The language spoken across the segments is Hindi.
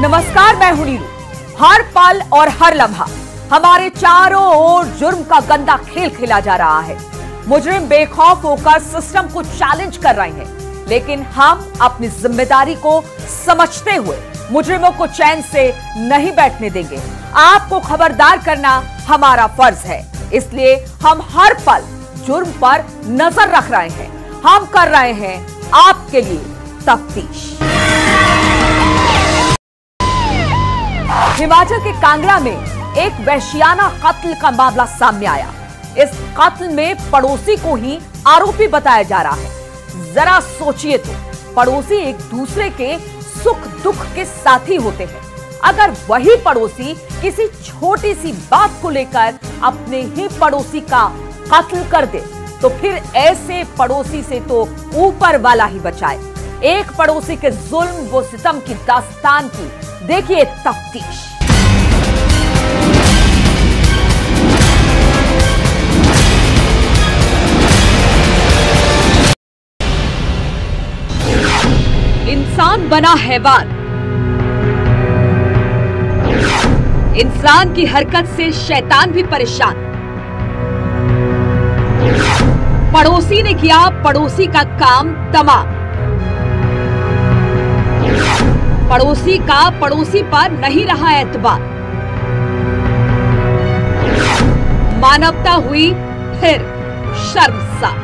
नमस्कार, मैं हूं नीरू। हर पल और हर लम्हा हमारे चारों ओर जुर्म का गंदा खेल खेला जा रहा है। मुजरिम बेखौफ होकर सिस्टम को चैलेंज कर रहे हैं, लेकिन हम अपनी जिम्मेदारी को समझते हुए मुजरिमों को चैन से नहीं बैठने देंगे। आपको खबरदार करना हमारा फर्ज है, इसलिए हम हर पल जुर्म पर नजर रख रहे हैं। हम कर रहे हैं आपके लिए तफ्तीश। हिमाचल के कांगड़ा में एक वहशियाना कत्ल का मामला सामने आया। इस कत्ल में पड़ोसी को ही आरोपी बताया जा रहा है। जरा सोचिए तो, पड़ोसी एक दूसरे के सुख दुख के साथी होते हैं। अगर वही पड़ोसी किसी छोटी सी बात को लेकर अपने ही पड़ोसी का कत्ल कर दे, तो फिर ऐसे पड़ोसी से तो ऊपर वाला ही बचाए। एक पड़ोसी के जुल्म व सितम की दास्तान की देखिए तफ्तीश। इंसान बना हैवान। इंसान की हरकत से शैतान भी परेशान। पड़ोसी ने किया पड़ोसी का काम तमाम। पड़ोसी का पड़ोसी पर नहीं रहा एतबार। मानवता हुई फिर शर्मसार।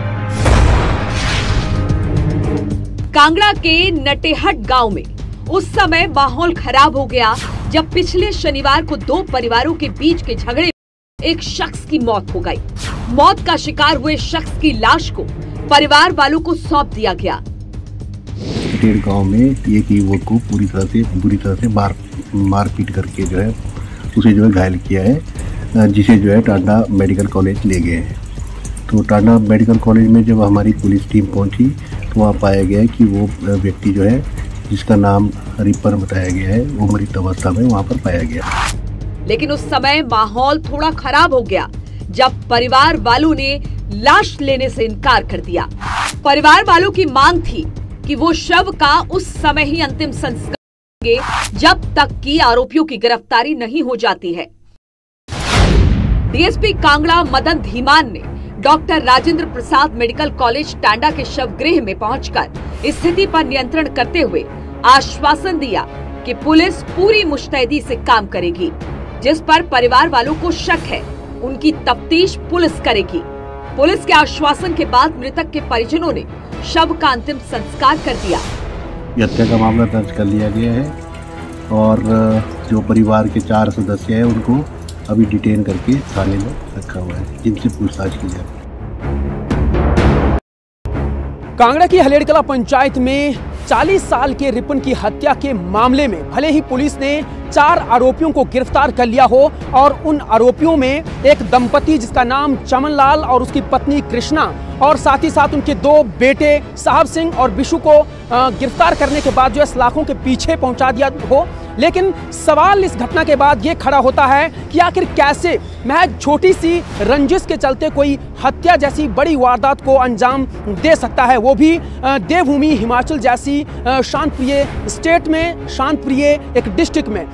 कांगड़ा के नटेहट गांव में उस समय माहौल खराब हो गया जब पिछले शनिवार को दो परिवारों के बीच के झगड़े में एक शख्स की मौत हो गई। मौत का शिकार हुए शख्स की लाश को परिवार वालों को सौंप दिया गया। गांव में एक युवक को बुरी तरह से मारपीट करके जो है उसे जो है घायल किया है, जिसे जो है टांडा मेडिकल कॉलेज ले गए हैं। तो टांडा मेडिकल कॉलेज में जब हमारी पुलिस टीम पहुंची तो वहाँ पाया गया कि वो व्यक्ति जो है, जिसका नाम रिपर बताया गया है, वो मृत अवस्था में वहाँ पर पाया गया। लेकिन उस समय माहौल थोड़ा खराब हो गया जब परिवार वालों ने लाश लेने से इनकार कर दिया। परिवार वालों की मांग थी कि वो शव का उस समय ही अंतिम संस्कार करेंगे जब तक कि आरोपियों की गिरफ्तारी नहीं हो जाती है। डीएसपी कांगड़ा मदन धीमान ने doctor Rajendra Prasad medical college Tanda के शवगृह में पहुंचकर स्थिति पर नियंत्रण करते हुए आश्वासन दिया कि पुलिस पूरी मुस्तैदी से काम करेगी। जिस पर परिवार वालों को शक है, उनकी तफ्तीश पुलिस करेगी। पुलिस के आश्वासन के बाद मृतक के परिजनों ने शव का अंतिम संस्कार कर दिया। हत्या का मामला दर्ज कर लिया गया है और जो परिवार के 4 सदस्य हैं उनको अभी डिटेन करके थाने में रखा हुआ है, जिनसे पूछताछ की जाए। कांगड़ा की हलेड़कला पंचायत में 40 साल के रिपन की हत्या के मामले में भले ही पुलिस ने 4 आरोपियों को गिरफ्तार कर लिया हो और उन आरोपियों में एक दंपति जिसका नाम चमन लाल और उसकी पत्नी कृष्णा और साथ ही साथ उनके 2 बेटे साहब सिंह और बिशु को गिरफ्तार करने के बाद जो है सलाखों के पीछे पहुंचा दिया हो, लेकिन सवाल इस घटना के बाद ये खड़ा होता है कि आखिर कैसे महज छोटी सी रंजिश के चलते कोई हत्या जैसी बड़ी वारदात को अंजाम दे सकता है, वो भी देवभूमि हिमाचल जैसी शांतप्रिय स्टेट में, शांतप्रिय एक डिस्ट्रिक्ट में।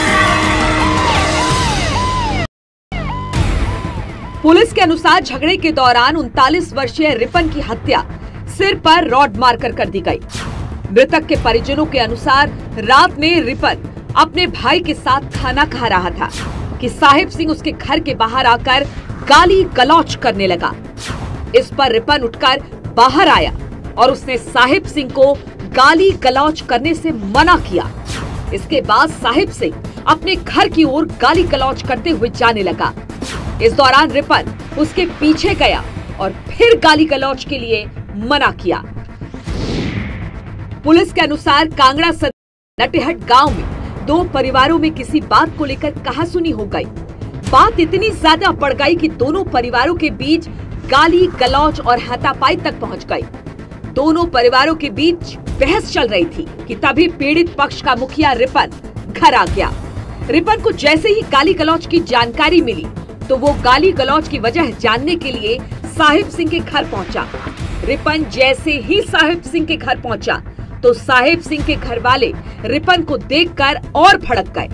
पुलिस के अनुसार झगड़े के दौरान 39 वर्षीय रिपन की हत्या सिर पर रॉड मारकर कर दी गई। मृतक के परिजनों के अनुसार रात में रिपन अपने भाई के साथ खाना खा रहा था कि साहिब सिंह उसके घर के बाहर आकर गाली गलौज करने लगा। इस पर रिपन उठकर बाहर आया और उसने साहिब सिंह को गाली गलौज करने से मना किया। इसके बाद साहिब सिंह अपने घर की ओर गाली गलौज करते हुए जाने लगा। इस दौरान रिपन उसके पीछे गया और फिर गाली गलौज के लिए मना किया। पुलिस के अनुसार कांगड़ा सदर नटेहट गांव में 2 परिवारों में किसी बात को लेकर कहासुनी हो गई। बात इतनी ज्यादा बढ़ गई कि दोनों परिवारों के बीच गाली गलौज और हाथापाई तक पहुंच गई। दोनों परिवारों के बीच बहस चल रही थी कि तभी पीड़ित पक्ष का मुखिया रिपन घर आ गया। रिपन को जैसे ही गाली गलौज की जानकारी मिली तो वो गाली गलौज की वजह जानने के लिए साहिब सिंह के घर पहुंचा। रिपन जैसे ही साहिब सिंह के घर पहुंचा, तो साहिब सिंह के घर वाले रिपन को देखकर और भड़क गए।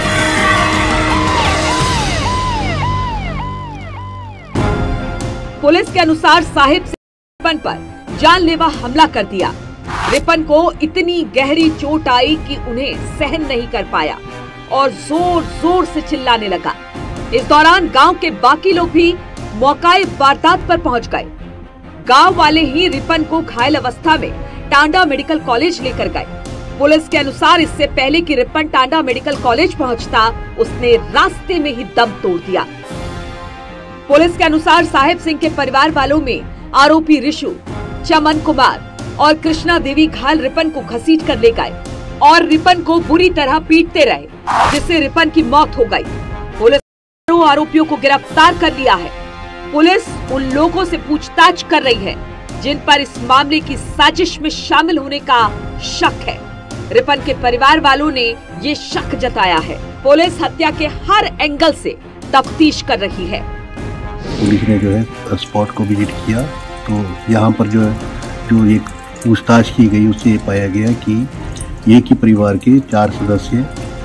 पुलिस के अनुसार साहिब सिंह ने रिपन पर जानलेवा हमला कर दिया। रिपन को इतनी गहरी चोट आई कि उन्हें सहन नहीं कर पाया और जोर जोर से चिल्लाने लगा। इस दौरान गांव के बाकी लोग भी मौके वारदात पर पहुंच गए। गांव वाले ही रिपन को घायल अवस्था में टांडा मेडिकल कॉलेज लेकर गए। पुलिस के अनुसार इससे पहले कि रिपन टांडा मेडिकल कॉलेज पहुंचता, उसने रास्ते में ही दम तोड़ दिया। पुलिस के अनुसार साहिब सिंह के परिवार वालों में आरोपी ऋषु, चमन कुमार और कृष्णा देवी घायल रिपन को घसीट कर ले गए और रिपन को बुरी तरह पीटते रहे, जिससे रिपन की मौत हो गई। पुलिस ने 2 आरोपियों को गिरफ्तार कर लिया है। पुलिस उन लोगों से पूछताछ कर रही है जिन पर इस मामले की साजिश में शामिल होने का शक है। रिपन के परिवार वालों ने ये शक जताया है। पुलिस हत्या के हर एंगल से तफ्तीश कर रही है। पुलिस ने जो है स्पॉट को विजिट किया, तो यहाँ पर जो एक पूछताछ की गई उससे पाया गया कि एक ही परिवार के 4 सदस्य,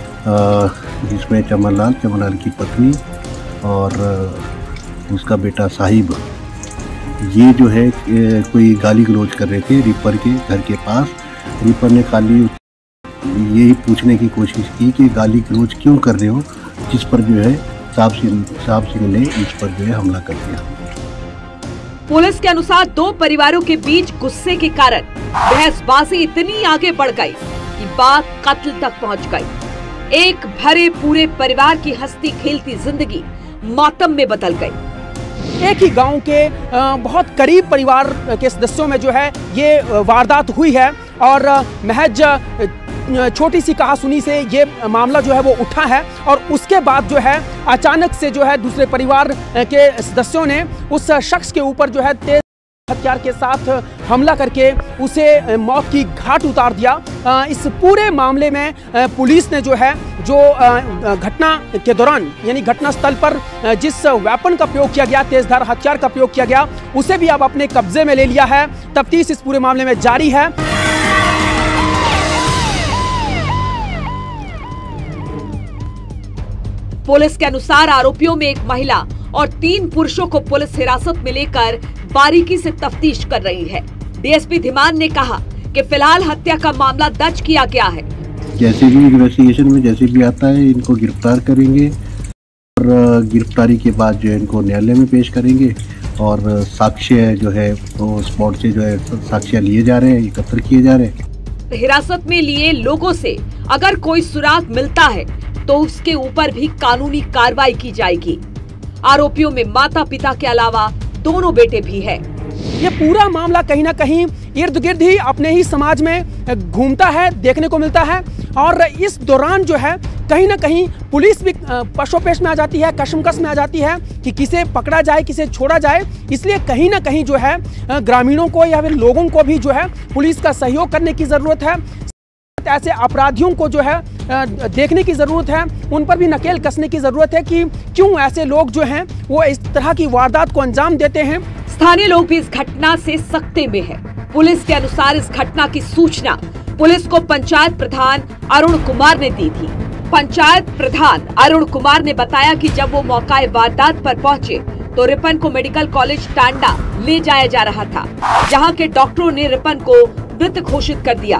जिसमें चमनलाल की पत्नी और उसका बेटा साहिब, ये जो है कोई गाली गलौज कर रहे थे रिपर के घर के पास। रिपर ने खाली यही पूछने की कोशिश की कि गाली गलौज क्यों कर रहे हो, जिस पर जो है साहब सिंह ने इस पर जो है हमला कर दिया। पुलिस के अनुसार 2 परिवारों के बीच गुस्से के कारण बहसबाजी इतनी आगे बढ़ गई कि बात कत्ल तक पहुंच गई। एक भरे पूरे परिवार की हंसती खेलती जिंदगी मातम में बदल गई। एक ही गांव के बहुत करीब परिवार के सदस्यों में जो है ये वारदात हुई है और महज छोटी सी कहासुनी से ये मामला जो है वो उठा है और उसके बाद जो है अचानक से जो है दूसरे परिवार के सदस्यों ने उस शख्स के ऊपर जो है तेज हथियार के साथ हमला करके उसे मौत की घाट उतार दिया। इस पूरे मामले में पुलिस ने जो है घटना के दौरान यानी घटना स्थल पर जिस वेपन का प्रयोग किया गया, तेजधार हथियार का प्रयोग किया गया, उसे भी अब अपने कब्जे में ले लिया है। तफ्तीश इस पूरे मामले में जारी है। पुलिस के अनुसार आरोपियों में एक महिला और 3 पुरुषों को पुलिस हिरासत में लेकर बारीकी से तफ्तीश कर रही है। डीएसपी धीमान ने कहा कि फिलहाल हत्या का मामला दर्ज किया गया है। जैसे भी इन्वेस्टिगेशन में जैसे भी आता है इनको गिरफ्तार करेंगे और गिरफ्तारी के बाद जो है इनको न्यायालय में पेश करेंगे और साक्ष्य जो है वो स्पॉट से जो है साक्ष्य लिए जा रहे हैं, एकत्र किए जा रहे हैं। हिरासत में लिए लोगों से अगर कोई सुराग मिलता है तो उसके ऊपर भी कानूनी कार्रवाई की जाएगी। आरोपियों में माता पिता के अलावा 2 बेटे भी हैं। ये पूरा मामला कहीं ना कहीं इर्द गिर्द ही अपने ही समाज में घूमता है, देखने को मिलता है और इस दौरान जो है कहीं ना कहीं पुलिस भी पशोपेश में आ जाती है, कशमकश में आ जाती है कि किसे पकड़ा जाए, किसे छोड़ा जाए। इसलिए कहीं ना कहीं जो है ग्रामीणों को या फिर लोगों को भी जो है पुलिस का सहयोग करने की जरूरत है। ऐसे अपराधियों को जो है देखने की जरूरत है, उन पर भी नकेल कसने की जरूरत है कि क्यों ऐसे लोग जो हैं वो इस तरह की वारदात को अंजाम देते हैं। स्थानीय लोग भी इस घटना से सख्ते में हैं। पुलिस के अनुसार इस घटना की सूचना पुलिस को पंचायत प्रधान अरुण कुमार ने दी थी। पंचायत प्रधान अरुण कुमार ने बताया कि जब वो मौके वारदात पर पहुंचे तो रिपन को मेडिकल कॉलेज टांडा ले जाया जा रहा था, जहां के डॉक्टरों ने रिपन को मृत घोषित कर दिया।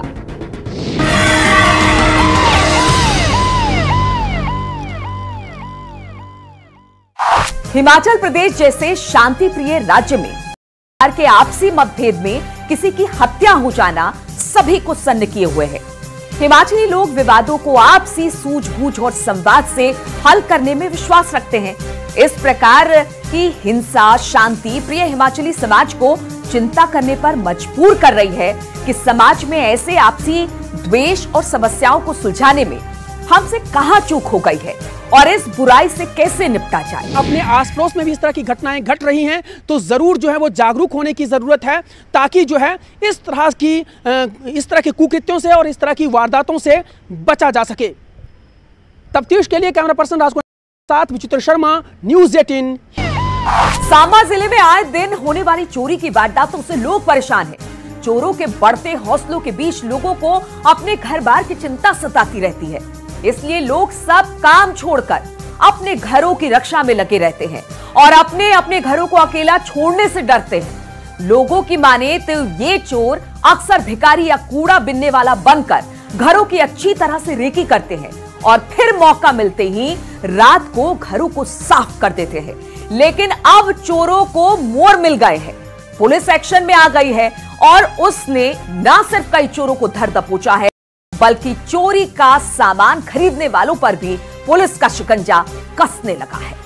हिमाचल प्रदेश जैसे शांति प्रिय राज्य में के आपसी मतभेद में किसी की हत्या हो जाना सभी को सन्न किए हुए है। हिमाचली लोग विवादों को आपसी सूझबूझ और संवाद से हल करने में विश्वास रखते हैं। इस प्रकार की हिंसा शांति प्रिय हिमाचली समाज को चिंता करने पर मजबूर कर रही है कि समाज में ऐसे आपसी द्वेष और समस्याओं को सुलझाने में हमसे कहां चूक हो गई है और इस बुराई से कैसे निपटा जाए। अपने आस पड़ोस में भी इस तरह की घटनाएं घट रही हैं तो जरूर जो है वो जागरूक होने की जरूरत है, ताकि जो है इस तरह के कुकृत्यों से और इस तरह की वारदातों से बचा जा सके। तफ्तीश के लिए कैमरा पर्सन राजकुमार के साथ विचित्र शर्मा, न्यूज़ 18। सांबा जिले में आए दिन होने वाली चोरी की वारदातों से लोग परेशान हैं। चोरों के बढ़ते हौसलों के बीच लोगों को अपने घर बार की चिंता सताती रहती है। इसलिए लोग सब काम छोड़कर अपने घरों की रक्षा में लगे रहते हैं और अपने अपने घरों को अकेला छोड़ने से डरते हैं। लोगों की माने तो ये चोर अक्सर भिखारी या कूड़ा बिनने वाला बनकर घरों की अच्छी तरह से रेकी करते हैं और फिर मौका मिलते ही रात को घरों को साफ कर देते हैं। लेकिन अब चोरों को मोड़ मिल गए हैं, पुलिस एक्शन में आ गई है और उसने न सिर्फ कई चोरों को धर दबोचा है बल्कि चोरी का सामान खरीदने वालों पर भी पुलिस का शिकंजा कसने लगा है।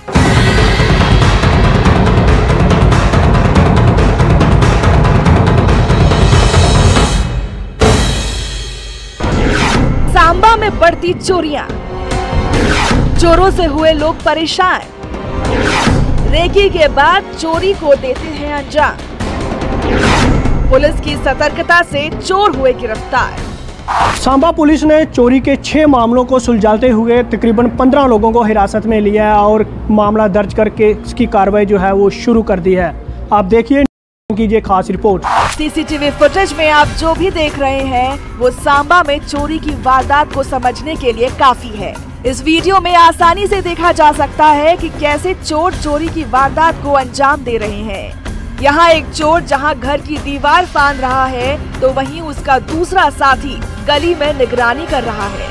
सांबा में बढ़ती चोरियां, चोरों से हुए लोग परेशान, रेकी के बाद चोरी को देते हैं अंजाम, पुलिस की सतर्कता से चोर हुए गिरफ्तार। सांबा पुलिस ने चोरी के 6 मामलों को सुलझाते हुए तकरीबन 15 लोगों को हिरासत में लिया है और मामला दर्ज करके इसकी कार्रवाई जो है वो शुरू कर दी है। आप देखिए कीजिए खास रिपोर्ट। सीसीटीवी फुटेज में आप जो भी देख रहे हैं वो सांबा में चोरी की वारदात को समझने के लिए काफी है। इस वीडियो में आसानी से देखा जा सकता है कि कैसे चोर चोरी की वारदात को अंजाम दे रहे हैं। यहाँ एक चोर जहाँ घर की दीवार फांद रहा है तो वहीं उसका दूसरा साथी गली में निगरानी कर रहा है।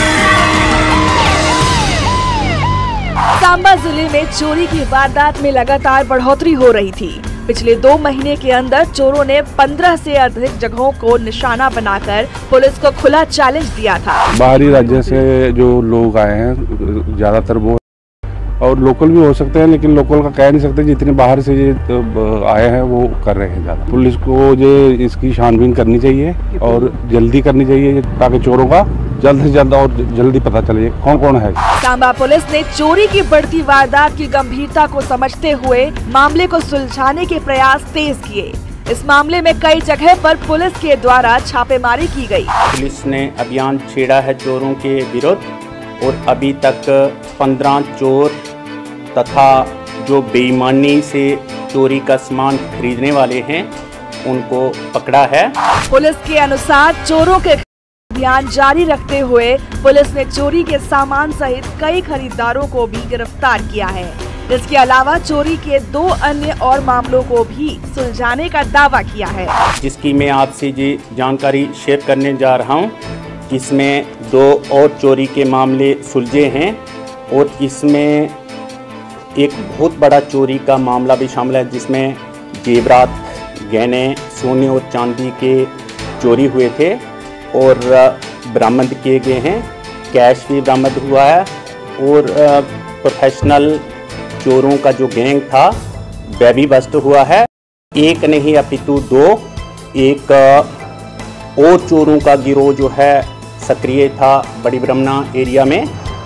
सांबा जिले में चोरी की वारदात में लगातार बढ़ोतरी हो रही थी। पिछले 2 महीने के अंदर चोरों ने 15 से अधिक जगहों को निशाना बनाकर पुलिस को खुला चैलेंज दिया था। बाहरी राज्य से जो लोग आए हैं ज्यादातर वो और लोकल भी हो सकते हैं, लेकिन लोकल का कह नहीं सकते, जितने बाहर से ये आए हैं वो कर रहे हैं ज्यादा। पुलिस को ये इसकी छानबीन करनी चाहिए और जल्दी करनी चाहिए ताकि चोरों का जल्द से जल्द और जल्दी पता चले कौन कौन है। सांबा पुलिस ने चोरी की बढ़ती वारदात की गंभीरता को समझते हुए मामले को सुलझाने के प्रयास तेज किए। इस मामले में कई जगह पर पुलिस के द्वारा छापेमारी की गई। पुलिस ने अभियान छेड़ा है चोरों के विरुद्ध और अभी तक 15 चोर तथा जो बेईमानी से चोरी का सामान खरीदने वाले हैं उनको पकड़ा है। पुलिस के अनुसार चोरों के अभियान जारी रखते हुए पुलिस ने चोरी के सामान सहित कई खरीदारों को भी गिरफ्तार किया है। इसके अलावा चोरी के 2 अन्य और मामलों को भी सुलझाने का दावा किया है, जिसकी मैं आपसे ये जानकारी शेयर करने जा रहा हूँ। इसमें 2 और चोरी के मामले सुलझे हैं और इसमें एक बहुत बड़ा चोरी का मामला भी शामिल है, जिसमें जेवरात, गहने, सोने और चांदी के चोरी हुए थे और बरामद किए गए हैं। कैश भी बरामद हुआ है और प्रोफेशनल चोरों का जो गैंग था वह भी बस्ट हुआ है। एक नहीं अपितु 2 एक और चोरों का गिरोह जो है सक्रिय था बड़ी ब्रह्मणा एरिया में,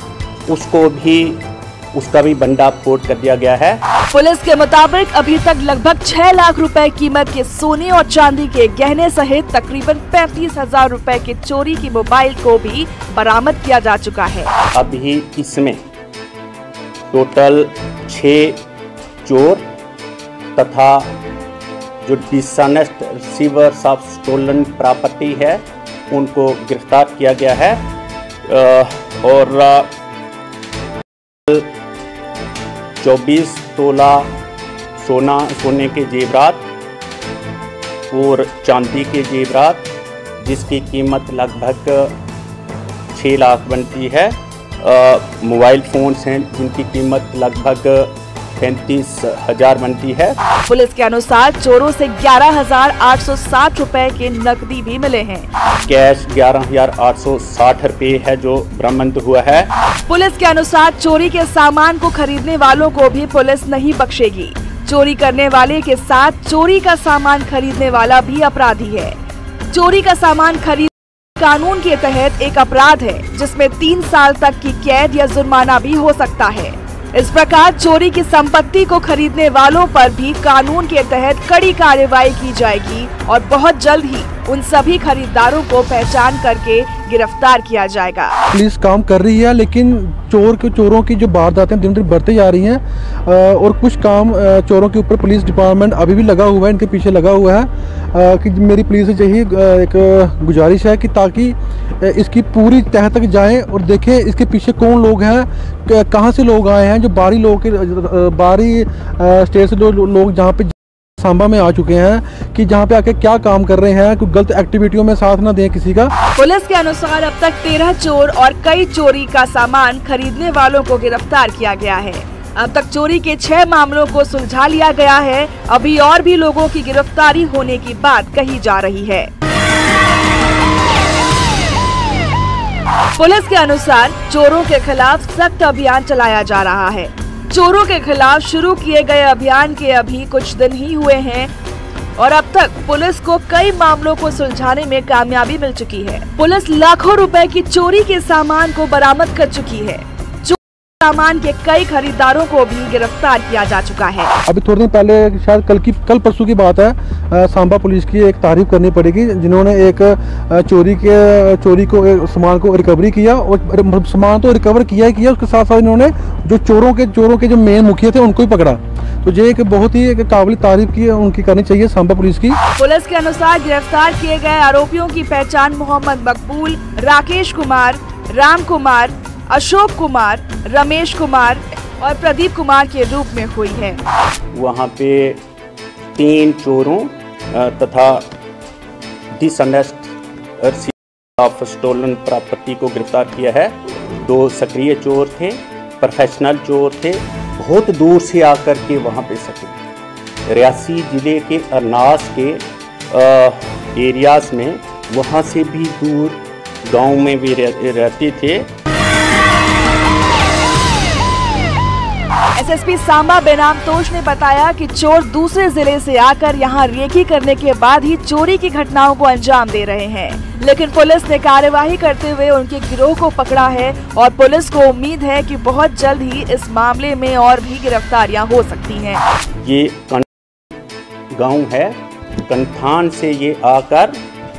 उसका भी भंडाफोड़ कर दिया गया है। पुलिस के मुताबिक अभी तक लगभग 6 लाख रुपए कीमत के सोने और चांदी के गहने सहित तकरीबन 35,000 रुपए के चोरी की मोबाइल को भी बरामद किया जा चुका है। अभी इसमें टोटल 6 चोर तथा जो dishonest receivers of stolen property है उनको गिरफ्तार किया गया है और 24 तोला सोने के जेवरात और चांदी के जेवरात जिसकी कीमत लगभग 6 लाख बनती है। मोबाइल फोन्स हैं जिनकी कीमत लगभग 35,000 बनती है। पुलिस के अनुसार चोरों से 11,860 रुपए के नकदी भी मिले हैं। कैश 11,860 रुपए है जो बरामद हुआ है। पुलिस के अनुसार चोरी के सामान को खरीदने वालों को भी पुलिस नहीं बख्शेगी। चोरी करने वाले के साथ चोरी का सामान खरीदने वाला भी अपराधी है। चोरी का सामान खरीद कानून के तहत एक अपराध है जिसमें 3 साल तक की कैद या जुर्माना भी हो सकता है। इस प्रकार चोरी की संपत्ति को खरीदने वालों पर भी कानून के तहत कड़ी कार्रवाई की जाएगी और बहुत जल्द ही उन सभी खरीदारों को पहचान करके गिरफ्तार किया जाएगा। पुलिस काम कर रही है, लेकिन चोरों की जो वारदातें दिन दिन बढ़ते जा रही हैं और कुछ काम चोरों के ऊपर पुलिस डिपार्टमेंट अभी भी लगा हुआ है, इनके पीछे लगा हुआ है। कि मेरी पुलिस से यही एक गुजारिश है कि ताकि इसकी पूरी तह तक जाएं और देखें इसके पीछे कौन लोग हैं, कहां से लोग आए हैं, जो बाहरी स्टेट से लोग जहां पे सांबा में आ चुके हैं कि जहां पे आके क्या काम कर रहे हैं, कोई गलत एक्टिविटियों में साथ ना दें किसी का। पुलिस के अनुसार अब तक 13 चोर और कई चोरी का सामान खरीदने वालों को गिरफ्तार किया गया है। अब तक चोरी के 6 मामलों को सुलझा लिया गया है। अभी और भी लोगों की गिरफ्तारी होने की बात कही जा रही है। पुलिस के अनुसार चोरों के खिलाफ सख्त अभियान चलाया जा रहा है। चोरों के खिलाफ शुरू किए गए अभियान के अभी कुछ दिन ही हुए हैं और अब तक पुलिस को कई मामलों को सुलझाने में कामयाबी मिल चुकी है। पुलिस लाखों रुपए की चोरी के सामान को बरामद कर चुकी है। सामान के कई खरीदारों को भी गिरफ्तार किया जा चुका है। अभी थोड़े दिन पहले, शायद कल परसों की बात है, सांबा पुलिस की एक तारीफ करनी पड़ेगी, जिन्होंने एक चोरी को सामान को रिकवरी किया और सामान तो रिकवर किया ही किया, उसके साथ साथ इन्होंने जो चोरों के जो मेन मुखिया थे उनको भी पकड़ा। तो ये एक बहुत ही काबिल तारीफ की उनकी करनी चाहिए सांबा पुलिस की। पुलिस के अनुसार गिरफ्तार किए गए आरोपियों की पहचान मोहम्मद मकबूल, राकेश कुमार, राम कुमार, अशोक कुमार, रमेश कुमार और प्रदीप कुमार के रूप में हुई है। वहाँ पे 3 चोरों तथा डिसऑनेस्ट ऑफ स्टोलन प्रॉपर्टी को गिरफ्तार किया है। 2 सक्रिय चोर थे, प्रोफेशनल चोर थे, बहुत दूर से आकर के वहाँ पे सक्रिय, रियासी जिले के अरनास के एरियाज में, वहाँ से भी दूर गांव में भी रहते थे। एसएसपी सांबा बेनाम तोश ने बताया कि चोर दूसरे जिले से आकर यहां रेकी करने के बाद ही चोरी की घटनाओं को अंजाम दे रहे हैं, लेकिन पुलिस ने कार्यवाही करते हुए उनके गिरोह को पकड़ा है और पुलिस को उम्मीद है कि बहुत जल्द ही इस मामले में और भी गिरफ्तारियां हो सकती हैं। ये गांव है, कंथान से ये आकर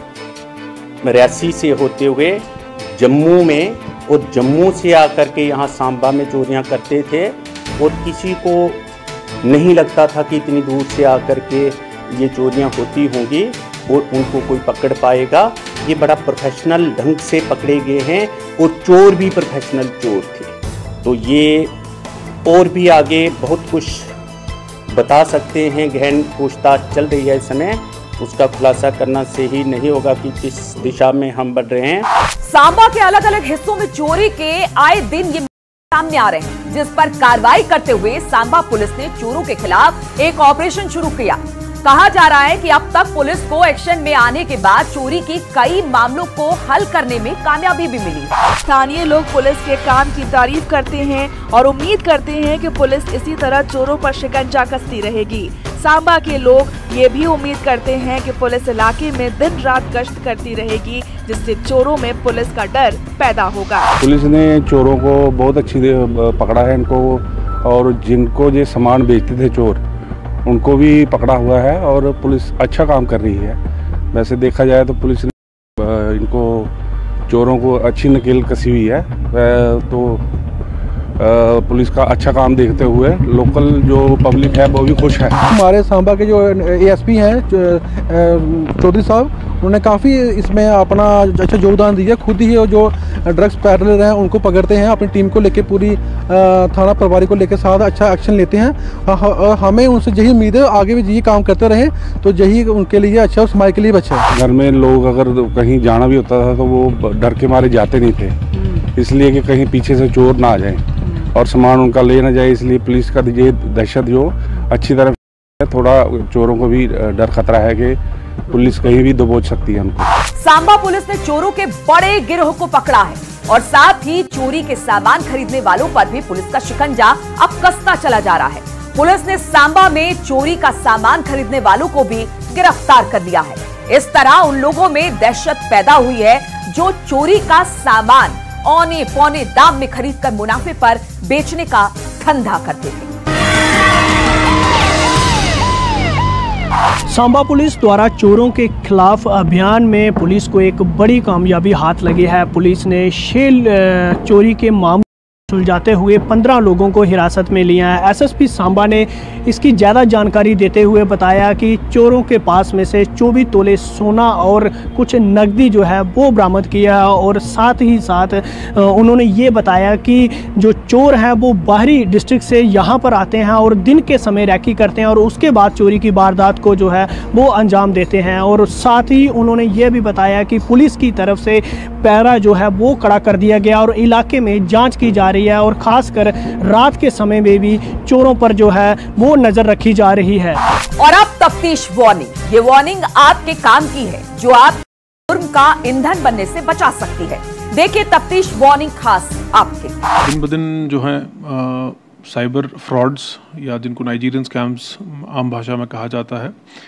रियासी से होते हुए जम्मू में और जम्मू से आकर के यहाँ सांबा में चोरियां करते थे और किसी को नहीं लगता था कि इतनी दूर से आकर के ये चोरियां होती होंगी और उनको कोई पकड़ पाएगा। ये बड़ा प्रोफेशनल ढंग से पकड़े गए हैं और चोर भी प्रोफेशनल चोर थे। तो ये और भी आगे बहुत कुछ बता सकते हैं। गहन पूछताछ चल रही है इस समय, उसका खुलासा करना से ही नहीं होगा कि किस दिशा में हम बढ़ रहे हैं। सांबा के अलग अलग हिस्सों में चोरी के आए दिन ये सामने आ रहे हैं, जिस पर कार्रवाई करते हुए सांबा पुलिस ने चोरों के खिलाफ एक ऑपरेशन शुरू किया। कहा जा रहा है कि अब तक पुलिस को एक्शन में आने के बाद चोरी की कई मामलों को हल करने में कामयाबी भी मिली। स्थानीय लोग पुलिस के काम की तारीफ करते हैं और उम्मीद करते हैं कि पुलिस इसी तरह चोरों पर शिकंजा कसती रहेगी। सांबा के लोग ये भी उम्मीद करते हैं कि पुलिस इलाके में दिन रात गश्त करती रहेगी, जिससे चोरों में पुलिस का डर पैदा होगा। पुलिस ने चोरों को बहुत अच्छी पकड़ा है इनको, और जिनको ये सामान बेचते थे चोर, उनको भी पकड़ा हुआ है और पुलिस अच्छा काम कर रही है। वैसे देखा जाए तो पुलिस ने इनको चोरों को अच्छी नकेल कसी हुई है। तो पुलिस का अच्छा काम देखते हुए लोकल जो पब्लिक है वो भी खुश है। हमारे सांबा के जो एएसपी हैं चौधरी साहब, उन्होंने काफ़ी इसमें अपना अच्छा योगदान दिया। खुद ही जो ड्रग्स पैडलर हैं उनको पकड़ते हैं, अपनी टीम को लेके पूरी थाना प्रभारी को लेके साथ अच्छा एक्शन लेते हैं। हमें उनसे यही उम्मीद है आगे भी यही काम करते रहें, तो यही उनके लिए अच्छा और समाज के लिए अच्छा है। घर में लोग अगर कहीं जाना भी होता था तो वो डर के मारे जाते नहीं थे, इसलिए कि कहीं पीछे से चोर ना आ जाए और सामान उनका ले ना जाए। इसलिए पुलिस का ये दहशत जो अच्छी तरह, थोड़ा चोरों को भी डर खतरा है कि पुलिस कहीं भी दबोच सकती है हमको। सांबा पुलिस ने चोरों के बड़े गिरोह को पकड़ा है और साथ ही चोरी के सामान खरीदने वालों पर भी पुलिस का शिकंजा अब कसता चला जा रहा है। पुलिस ने सांबा में चोरी का सामान खरीदने वालों को भी गिरफ्तार कर लिया है। इस तरह उन लोगों में दहशत पैदा हुई है जो चोरी का सामान औने पौने दाम में खरीदकर मुनाफे पर बेचने का धंधा करते थे। सांबा पुलिस द्वारा चोरों के खिलाफ अभियान में पुलिस को एक बड़ी कामयाबी हाथ लगी है। पुलिस ने 6 चोरी के मामले सुलझाते हुए 15 लोगों को हिरासत में लिया है। एसएसपी सांबा ने इसकी ज़्यादा जानकारी देते हुए बताया कि चोरों के पास में से 24 तोले सोना और कुछ नकदी जो है वो बरामद किया है और साथ ही साथ उन्होंने ये बताया कि जो चोर हैं वो बाहरी डिस्ट्रिक्ट से यहाँ पर आते हैं और दिन के समय रैकी करते हैं और उसके बाद चोरी की वारदात को जो है वो अंजाम देते हैं। और साथ ही उन्होंने ये भी बताया कि पुलिस की तरफ से पैरा जो है वो कड़ा कर दिया गया और इलाके में जांच की जा रही है और खासकर रात के समय में भी चोरों पर जो है वो नजर रखी जा रही है। और अब तफ्तीश वार्निंग। ये वार्निंग आपके काम की है जो आप जुर्म का ईंधन बनने से बचा सकती है। देखिए तफ्तीश वार्निंग खास आपके। दिन ब दिन जो है साइबर फ्रॉड्स या जिनको नाइजीरियन स्कैम्स आम भाषा में कहा जाता है,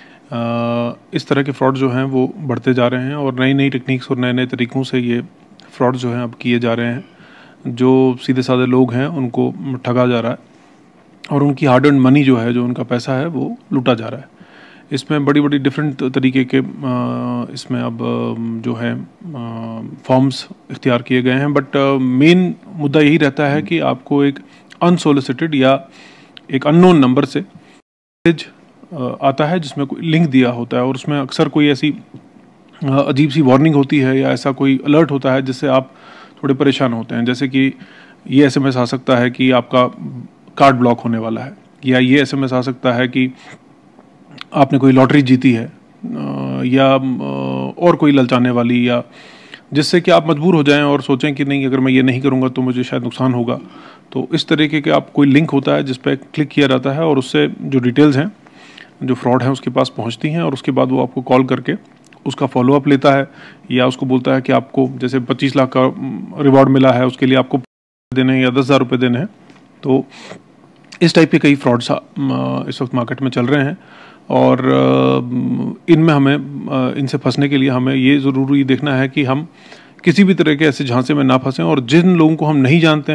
इस तरह के फ्रॉड जो हैं वो बढ़ते जा रहे हैं और नई नई टेक्निक्स और नए नए तरीक़ों से ये फ्रॉड जो हैं अब किए जा रहे हैं। जो सीधे साधे लोग हैं उनको ठगा जा रहा है और उनकी हार्ड अर्न मनी जो है, जो उनका पैसा है, वो लूटा जा रहा है। इसमें बड़ी बड़ी डिफरेंट तरीके के इसमें अब जो है फॉर्म्स इख्तियार किए गए हैं, बट मेन मुद्दा यही रहता है कि आपको एक अनसोलिसिटेड या एक अननोन नंबर से मैसेज आता है जिसमें कोई लिंक दिया होता है और उसमें अक्सर कोई ऐसी अजीब सी वार्निंग होती है या ऐसा कोई अलर्ट होता है जिससे आप थोड़े परेशान होते हैं। जैसे कि ये एसएमएस आ सकता है कि आपका कार्ड ब्लॉक होने वाला है, या ये एसएमएस आ सकता है कि आपने कोई लॉटरी जीती है, या और कोई ललचाने वाली, या जिससे कि आप मजबूर हो जाएं और सोचें कि नहीं, अगर मैं ये नहीं करूँगा तो मुझे शायद नुकसान होगा। तो इस तरीके के आप कोई लिंक होता है जिस पर क्लिक किया जाता है और उससे जो डिटेल्स हैं, जो फ्रॉड है, उसके पास पहुँचती हैं और उसके बाद वो आपको कॉल करके उसका फॉलोअप लेता है या उसको बोलता है कि आपको जैसे 25 लाख का रिवॉर्ड मिला है, उसके लिए आपको देने हैं या 10,000 रुपये देने हैं। तो इस टाइप के कई फ्रॉड्स इस वक्त मार्केट में चल रहे हैं और इनमें हमें इनसे फंसने के लिए हमें ये ज़रूरी देखना है कि हम किसी भी तरह के ऐसे झांसे में ना फंसें और जिन लोगों को हम नहीं जानते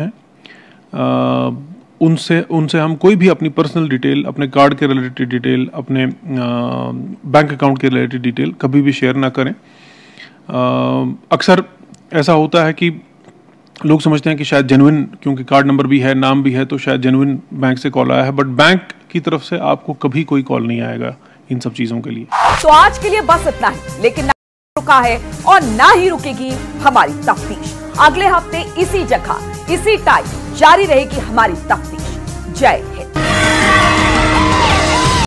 हैं उनसे हम कोई भी अपनी पर्सनल डिटेल, अपने कार्ड के रिलेटेड डिटेल, अपने बैंक अकाउंट के रिलेटेड डिटेल कभी भी शेयर ना करें। अक्सर ऐसा होता है कि लोग समझते हैं कि शायद जेन्युइन, क्योंकि कार्ड नंबर भी है, नाम भी है, तो शायद जेन्युइन बैंक से कॉल आया है, बट बैंक की तरफ से आपको कभी कोई कॉल नहीं आएगा इन सब चीज़ों के लिए। तो आज के लिए बस इतना ही, लेकिन ना रुका है और ना ही रुकेगी हमारी तफ्तीश। अगले हफ्ते इसी जगह इसी टाइम जारी रहेगी हमारी तफ्तीश। जय हिंद।